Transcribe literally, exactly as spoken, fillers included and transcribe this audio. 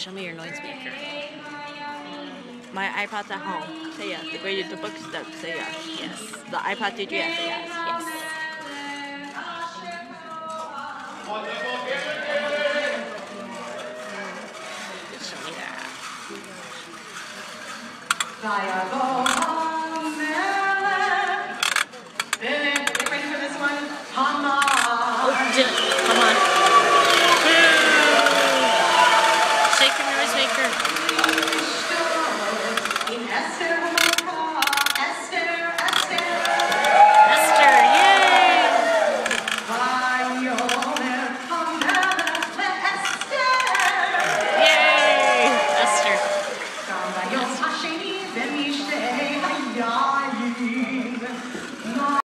show me your noise maker. My iPad's at home. Say yes. The way the book's stuck. Say yes. Yes. The iPad did you yes. Say yes. Yes. Show me that.